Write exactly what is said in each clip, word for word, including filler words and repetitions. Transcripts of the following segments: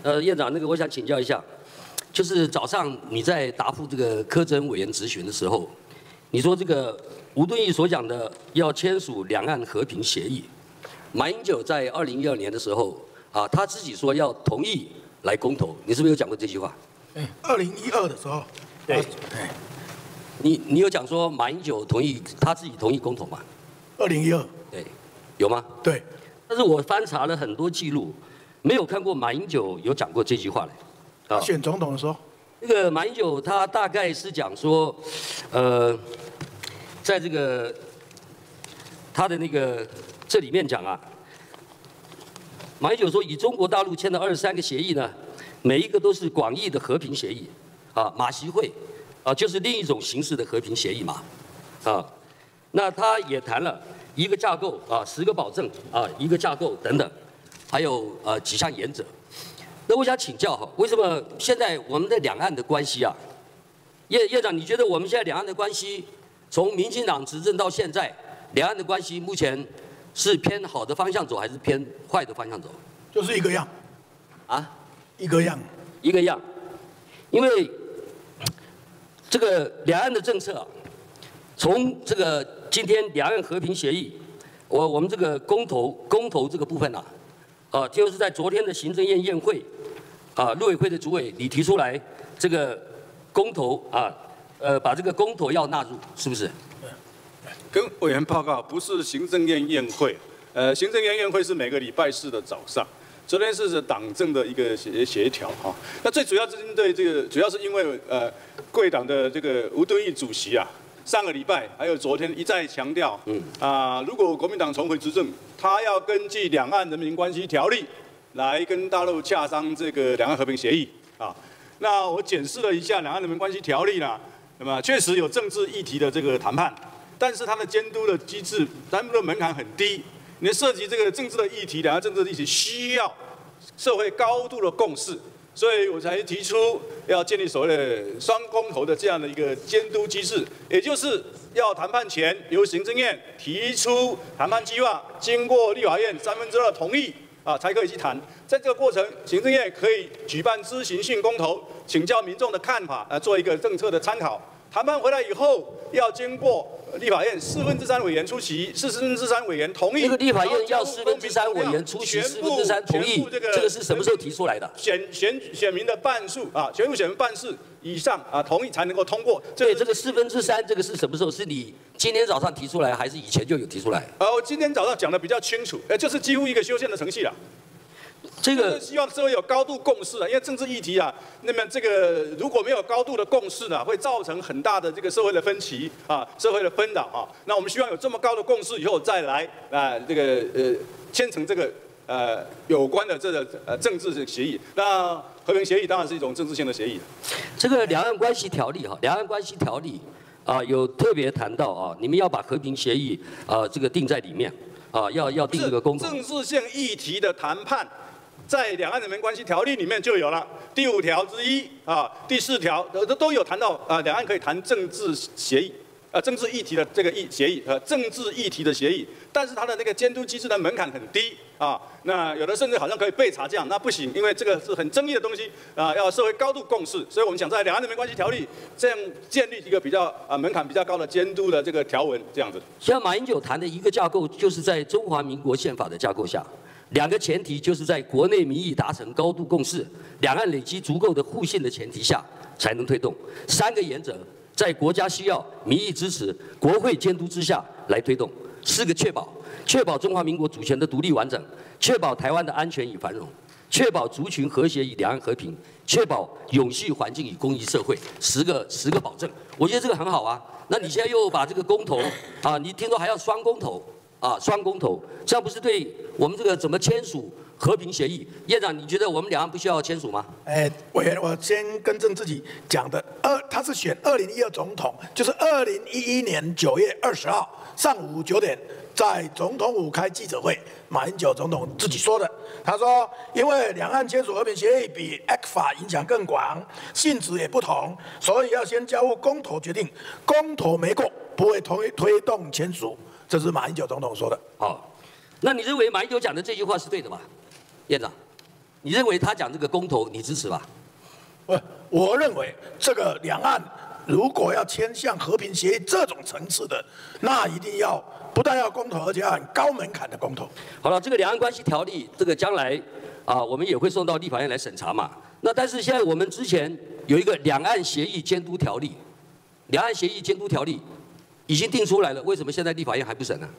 呃，院长，那个我想请教一下，就是早上你在答复这个柯震委员质询的时候，你说这个吴敦义所讲的要签署两岸和平协议，马英九在二零一二年的时候啊，他自己说要同意来公投，你是不是有讲过这句话？ 哎，二零一二的时候， 对，你你有讲说马英九同意他自己同意公投吗？ 二零一二， 对，有吗？ 对。 但是我翻查了很多记录，没有看过马英九有讲过这句话来。 啊，选总统的时候， 那个马英九他大概是讲说，呃，在这个他的那个这里面讲啊，马英九说以中国大陆签的二十三个协议呢，每一个都是广义的和平协议，啊，马习会啊就是另一种形式的和平协议嘛，啊，那他也谈了一个架构啊，十个保证啊，一个架构等等，还有呃几项原则。那我想请教哈，为什么现在我们的两岸的关系啊，叶叶长，你觉得我们现在两岸的关系，从民进党执政到现在，两岸的关系目前是偏好的方向走，还是偏坏的方向走？ 就是一个样， 啊， 一个样， 一个样，因为这个两岸的政策啊，从这个今天两岸和平协议，我我们这个公投公投这个部分啊，啊，就是在昨天的行政院宴会。啊，陆委会的主委你提出来这个公投啊，呃，把这个公投要纳入，是不是？ 跟委员报告，不是行政院宴会，呃，行政院宴会是每个礼拜四的早上，昨天是党政的一个协协调哈。那最主要是针对这个，主要是因为呃，贵党的这个吴敦义主席啊，上个礼拜还有昨天一再强调，嗯啊、呃，如果国民党重回执政，他要根据《两岸人民关系条例》。来跟大陆洽商这个两岸和平协议啊，那我检视了一下两岸人民关系条例呢，那么确实有政治议题的这个谈判，但是它的监督的机制，咱们的门槛很低，你涉及这个政治的议题，两岸政治的议题需要社会高度的共识，所以我才提出要建立所谓的双公投的这样的一个监督机制，也就是要谈判前由行政院提出谈判计划，经过立法院三分之二同意。啊，才可以去谈。在这个过程，行政院可以举办知情性公投，请教民众的看法，来做一个政策的参考。谈判回来以后，要经过立法院四分之三委员出席，四分之三委员同意。 这个立法院要四分之三委员出席，四分之三同意，这个是什么时候提出来的？ 选选选民的半数啊，全部选民半数以上啊同意才能够通过。 对，这个四分之三，这个是什么时候？是你今天早上提出来，还是以前就有提出来？ 呃，我今天早上讲的比较清楚，呃，就是几乎一个修宪的程序了。 这个希望社会有高度共识啊，因为政治议题啊，那么这个如果没有高度的共识呢，会造成很大的这个社会的分歧啊，社会的纷扰啊。那我们希望有这么高的共识以后，再来啊，这个呃签成这个呃有关的这个呃政治的协议。那和平协议当然是一种政治性的协议。 这个两岸关系条例哈，两岸关系条例啊有特别谈到啊，你们要把和平协议啊这个定在里面啊，要要定这个公投。 政治性议题的谈判。在两岸人民关系条例里面就有了第五条之一啊，第四条都都有谈到啊，两岸可以谈政治协议，呃，政治议题的这个议协议，呃，政治议题的协议，但是它的那个监督机制的门槛很低啊，那有的甚至好像可以被查这样，那不行，因为这个是很争议的东西啊，要社会高度共识，所以我们想在两岸人民关系条例这样建立一个比较啊门槛比较高的监督的这个条文，这样子。 像马英九谈的一个架构，就是在中华民国宪法的架构下。两个前提就是在国内民意达成高度共识，两岸累积足够的互信的前提下才能推动。三个原则，在国家需要、民意支持、国会监督之下来推动。四个确保，确保中华民国主权的独立完整，确保台湾的安全与繁荣，确保族群和谐与两岸和平，确保永续环境与公益社会。十个十个保证，我觉得这个很好啊。那你现在又把这个公投啊，你听说还要双公投？啊，双公投，这样不是对我们这个怎么签署和平协议？院长，你觉得我们两岸不需要签署吗？ 哎，委员，我先更正自己讲的，二他是选二零一二总统，就是二零一一年九月二十号上午九点，在总统府开记者会，马英九总统自己说的。他说，因为两岸签署和平协议比 A C F A 影响更广，性质也不同，所以要先交付公投决定，公投没过，不会推推动签署。这是马英九总统说的。 好，那你认为马英九讲的这句话是对的吗，院长？ 你认为他讲这个公投，你支持吧？ 不，我认为这个两岸如果要迁向和平协议这种层次的，那一定要不但要公投，而且要很高门槛的公投。 好了，这个两岸关系条例，这个将来啊，我们也会送到立法院来审查嘛。那但是现在我们之前有一个两岸协议监督条例，两岸协议监督条例已经定出来了，为什么现在立法院还不审呢？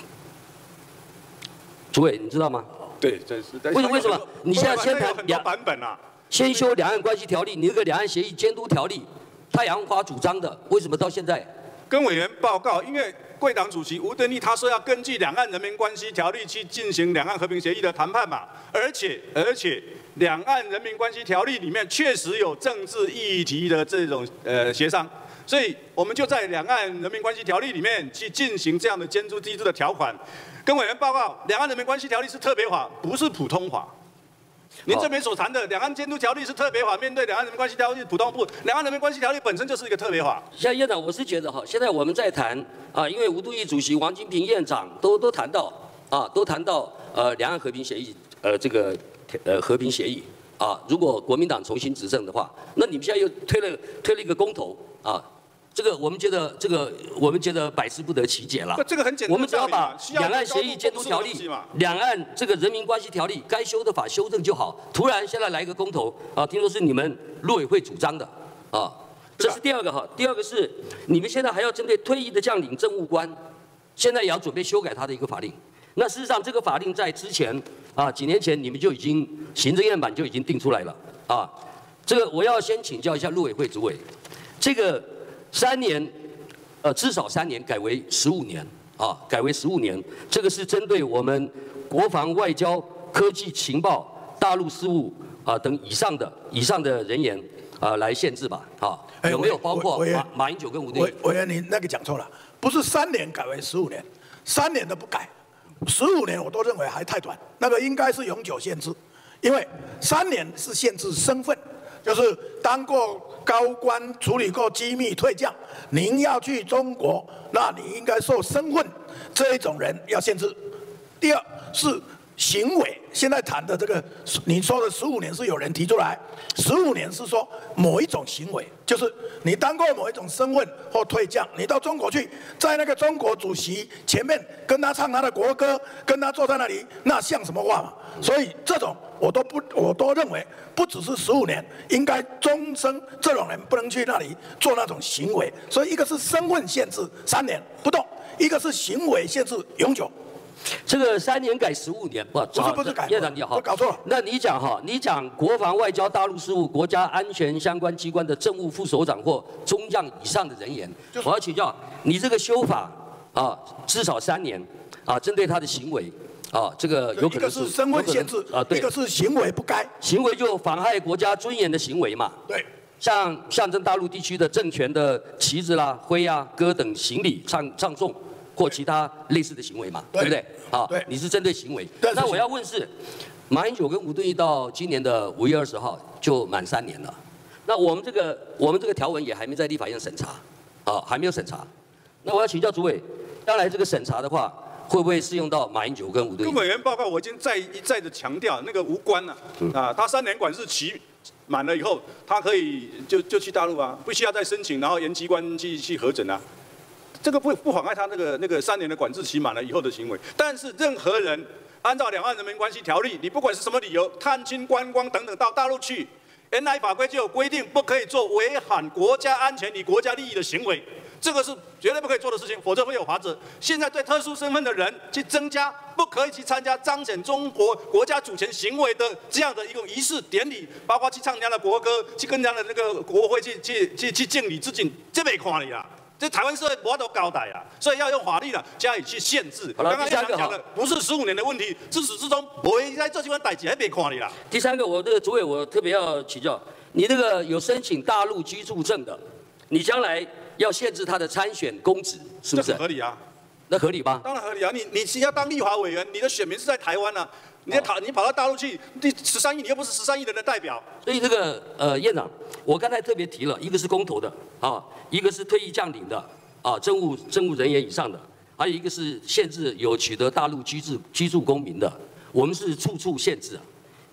主委，你知道吗？ 对，这是。 为什么？为什么？你现在先谈两版本啊？ 先修两岸关系条例，你这个两岸协议监督条例，太阳花主张的，为什么到现在？ 跟委员报告，因为贵党主席吴敦义他说要根据两岸人民关系条例去进行两岸和平协议的谈判嘛，而且而且两岸人民关系条例里面确实有政治议题的这种呃协商，所以我们就在两岸人民关系条例里面去进行这样的监督机制的条款。跟委员报告，两岸人民关系条例是特别法，不是普通法。您这边所谈的两岸监督条例是特别法，面对两岸人民关系条例普通法，两岸人民关系条例本身就是一个特别法。 现在院长，我是觉得哈，现在我们在谈啊，因为吴敦义主席、王金平院长都都谈到啊，都谈到呃两岸和平协议，呃这个呃和平协议啊，如果国民党重新执政的话，那你们现在又推了推了一个公投啊。这个我们觉得，这个我们觉得百思不得其解了。 这个很简单， 我们只要把两岸协议监督条例、两岸这个人民关系条例该修的法修正就好。突然现在来一个公投啊，听说是你们陆委会主张的啊，这是第二个哈。第二个是你们现在还要针对退役的将领、政务官，现在也要准备修改他的一个法令。那事实上，这个法令在之前啊，几年前你们就已经行政院版就已经定出来了啊。这个我要先请教一下陆委会主委，这个。三年，呃，至少三年改为十五年啊，改为十五年。这个是针对我们国防、外交、科技、情报、大陆事务啊等以上的以上的人员啊来限制吧？啊，有没有包括马马英九跟吴敦义？ 委员，您那个讲错了，不是三年改为十五年，三年都不改，十五年我都认为还太短，那个应该是永久限制，因为三年是限制身份，就是当过。高官处理过机密退将，您要去中国，那你应该受身份这一种人要限制。第二是行为，现在谈的这个你说的十五年是有人提出来，十五年是说某一种行为，就是你当过某一种身份或退将，你到中国去，在那个中国主席前面跟他唱他的国歌，跟他坐在那里，那像什么话嘛？所以这种我都不，我都认为不只是十五年，应该终生这种人不能去那里做那种行为。所以一个是身份限制三年不动，一个是行为限制永久。 这个三年改十五年，不， 不是不是改， 院长你好， 我搞错了。 那你讲哈，你讲国防、外交、大陆事务、国家安全相关机关的政务副首长或中将以上的人员，我要请教你这个修法啊，至少三年啊，针对他的行为。啊，这个有可能是身份限制啊，对，一个是行为不该， 行为就妨害国家尊严的行为嘛。 对， 像象征大陆地区的政权的旗子啦、徽啊、歌等行礼、唱唱诵或其他类似的行为嘛，对不对？啊， 对， 你是针对行为。那我要问是，马英九跟吴敦义到今年的五月二十号就满三年了，那我们这个我们这个条文也还没在立法院审查，啊，还没有审查。那我要请教主委，将来这个审查的话。会不会适用到马英九跟吴敦义？ 跟委员报告，我已经再一再的强调，那个无关了、啊。啊，他三年管制期满了以后，他可以就就去大陆啊，不需要再申请，然后原机关去去核准啊。这个不不妨碍他那个那个三年的管制期满了以后的行为。但是任何人按照两岸人民关系条例，你不管是什么理由，探亲、观光等等到大陆去，原来法规就有规定，不可以做违反国家安全与国家利益的行为。这个是绝对不可以做的事情，否则会有罚则。现在对特殊身份的人去增加，不可以去参加彰显中国国家主权行为的这样的一个仪式典礼，包括去唱人家的国歌，去跟人家的那个国会去去去去敬礼致敬，这没看你啦。这台湾社会我都交代啊，所以要用法律了加以去限制。 刚刚讲的不是十五年的问题，自始至终不会在这地方代志，还没看你啦。 第三个，我这个主委我特别要请教，你这个有申请大陆居住证的，你将来。要限制他的参选公职，是不是？ 这合理啊， 那合理吧？ 当然合理啊！你你要当立法委员，你的选民是在台湾啊，你在跑、哦、你跑到大陆去，第十三亿你又不是十三亿人的代表。 所以这个呃院长，我刚才特别提了，一个是公投的啊，一个是退役将领的啊，政务政务人员以上的，还有一个是限制有取得大陆居住居住公民的，我们是处处限制啊。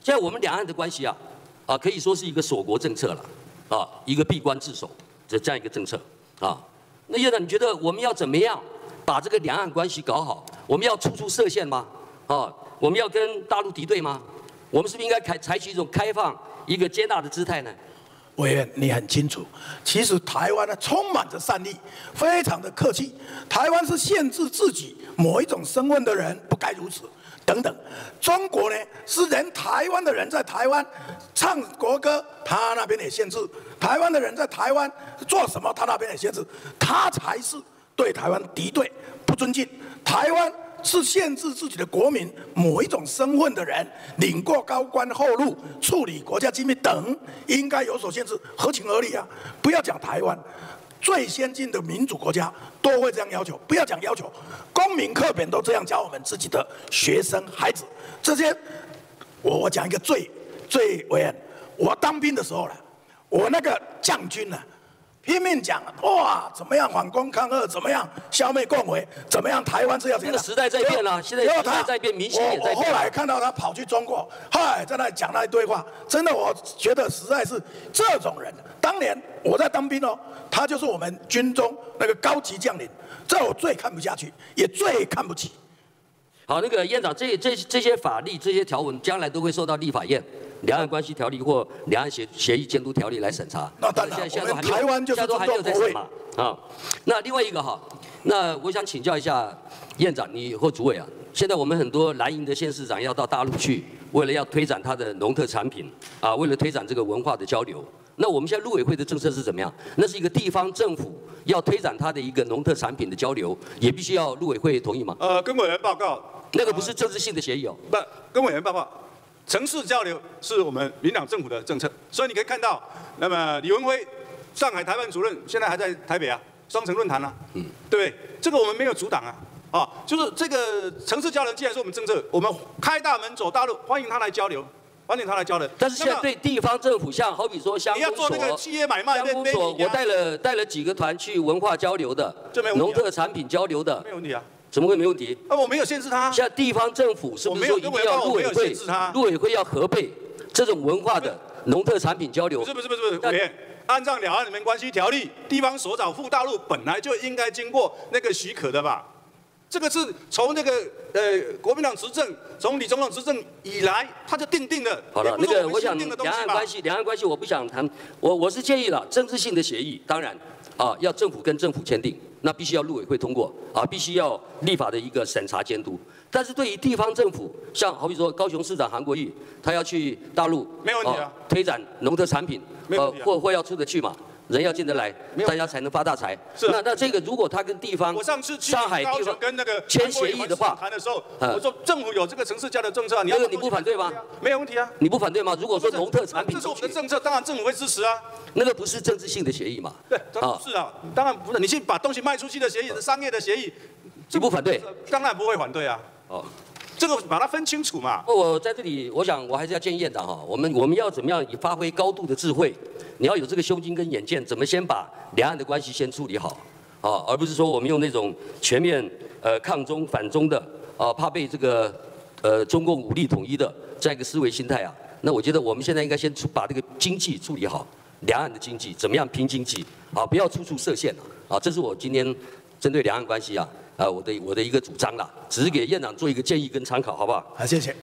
现在我们两岸的关系啊，啊可以说是一个锁国政策了，啊一个闭关自守的这样一个政策啊。那院长，你觉得我们要怎么样把这个两岸关系搞好？我们要处处设限吗？啊，我们要跟大陆敌对吗？我们是不是应该采采取一种开放、一个接纳的姿态呢？ 委员，你很清楚，其实台湾呢充满着善意，非常的客气。台湾是限制自己某一种身份的人不该如此，等等。中国呢是连台湾的人在台湾唱国歌，他那边也限制；台湾的人在台湾做什么，他那边也限制。他才是对台湾敌对、不尊敬。台湾是限制自己的国民某一种身份的人领过高官厚禄、处理国家机密等，应该有所限制，合情合理啊！不要讲台湾，最先进的民主国家都会这样要求。不要讲要求，公民课本都这样教我们自己的学生孩子。这些，我我讲一个最最委员，我当兵的时候了，我那个将军呢、啊。拼命讲哇，怎么样反攻抗俄，怎么样消灭共匪，怎么样台湾是要怎样？ 这个时代在变了，现在时代在变，民心也在变。 我后来看到他跑去中国，嗨，在那里讲那一堆话，真的我觉得实在是这种人。当年我在当兵哦，他就是我们军中那个高级将领，这我最看不下去，也最看不起。 好，那个院长，这这这些法律、这些条文，将来都会受到立法院。两岸关系条例或两岸协协议监督条例来审查。 那当然， 现在我们台湾就是都还没有在审嘛。啊，那另外一个哈，那我想请教一下院长，你或主委啊，现在我们很多蓝营的县市长要到大陆去，为了要推展他的农特产品啊，为了推展这个文化的交流。那我们现在陆委会的政策是怎么样？那是一个地方政府要推展它的一个农特产品的交流，也必须要陆委会同意吗？ 呃，跟委员报告， 那个不是政治性的协议哦。 不，跟委员报告。城市交流是我们民党政府的政策，所以你可以看到，那么李文辉，上海台办主任，现在还在台北啊，双城论坛啊，嗯，对不对？这个我们没有阻挡啊，啊，就是这个城市交流既然是我们政策，我们开大门走大路，欢迎他来交流，欢迎他来交流。 但是现在对地方政府，像好比说乡公所， 你要做那个企业买卖， 乡公所，我带了带了几个团去文化交流的，农特产品交流的， 没有问题啊。 怎么会没问题？ 啊，我没有限制他。 现在地方政府是不是说一定要陆委会？陆委会要核备这种文化的农特产品交流？ 不是不是不是，委员，按照两岸人民关系条例，地方首长赴大陆本来就应该经过那个许可的吧？这个是从那个呃国民党执政，从李总统执政以来，他就定定的。 好了，那个我想两岸关系，两岸关系我不想谈，我我是建议了政治性的协议，当然啊要政府跟政府签订。那必须要陆委会通过啊，必须要立法的一个审查监督。但是对于地方政府，像好比说高雄市长韩国瑜，他要去大陆， 没有问题啊， 推展农特产品， 呃， 或或要出得去嘛，人要进得来，大家才能发大财。 是。 那那这个如果他跟地方， 我上次去上海地方跟那个签协议的话， 谈的时候，我说政府有这个城市交流政策，你要你不反对吗？ 没有问题啊， 你不反对吗？如果说农特产品， 这是我们的政策，当然政府会支持啊。 那个不是政治性的协议嘛？ 对，不是啊，当然不是。你去把东西卖出去的协议是商业的协议， 你不反对？ 当然不会反对啊。哦，这个把它分清楚嘛。 我在这里，我想我还是要建议院长哈，我们我们要怎么样以发挥高度的智慧，你要有这个胸襟跟眼见，怎么先把两岸的关系先处理好啊，而不是说我们用那种全面呃抗中反中的啊，怕被这个呃中共武力统一的这样一个思维心态啊。那我觉得我们现在应该先把这个经济处理好。两岸的经济怎么样拼经济啊？不要处处设限啊！这是我今天针对两岸关系啊，啊，我的我的一个主张啦，只是给院长做一个建议跟参考，好不好？ 好，谢谢。